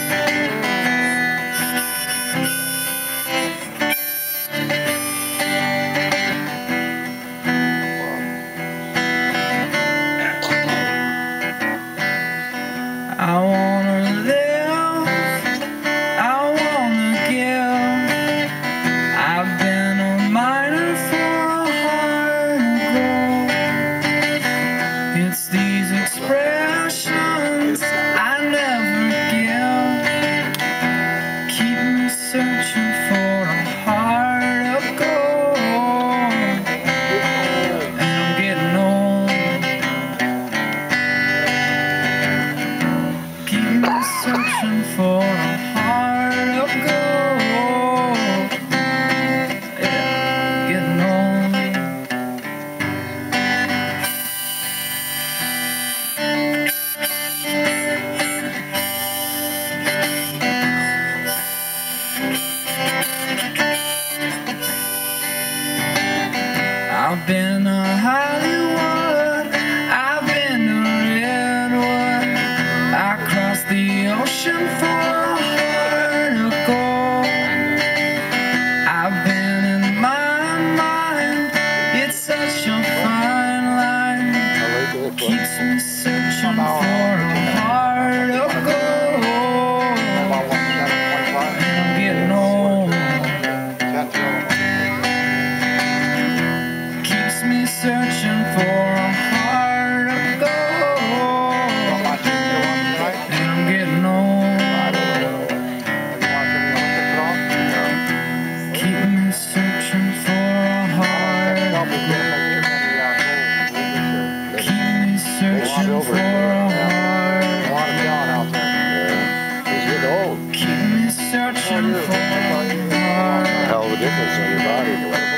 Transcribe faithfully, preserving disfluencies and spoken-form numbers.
I wanna live, I wanna give. I've been a miner for a heart of gold. It's these expressions I never give, keep me searching for a heart of gold. And I'm getting old, keep me searching for a heart of gold. Yeah, getting old. I've been to Hollywood, I've been to Redwood, I crossed the ocean for a heart of gold. I've been in my mind, it's such a fine line, keeps me searching for a heart of gold. And I'm getting old, keeps me searching for a heart of gold. And I'm getting old, keep me searching for a heart of gold. Keep me searching for a heart. Keep me searching for a heart. Hell of a difference in your body.